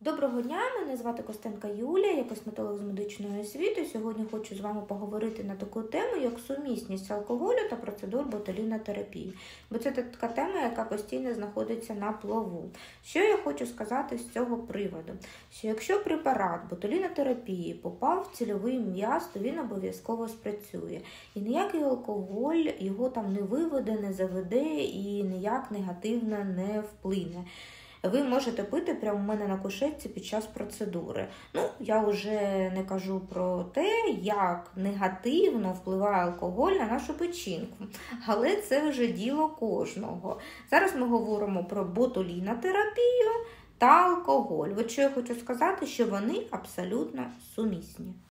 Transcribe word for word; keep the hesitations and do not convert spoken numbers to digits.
Доброго дня, мене звати Костенко Юлія, я косметолог з медичною освітою. Сьогодні хочу з вами поговорити на таку тему, як сумісність алкоголю та процедур ботулінотерапії. Бо це така тема, яка постійно знаходиться на плаву. Що я хочу сказати з цього приводу? Що якщо препарат ботулінотерапії попав в цільовий м'яз, то він обов'язково спрацює. І ніякий алкоголь його там не виведе, не заведе і ніяк негативно не вплине. Ви можете пити прямо у мене на кушетці під час процедури. Ну, я вже не кажу про те, як негативно впливає алкоголь на нашу печінку. Але це вже діло кожного. Зараз ми говоримо про ботулінотерапію та алкоголь. От що я хочу сказати, що вони абсолютно сумісні.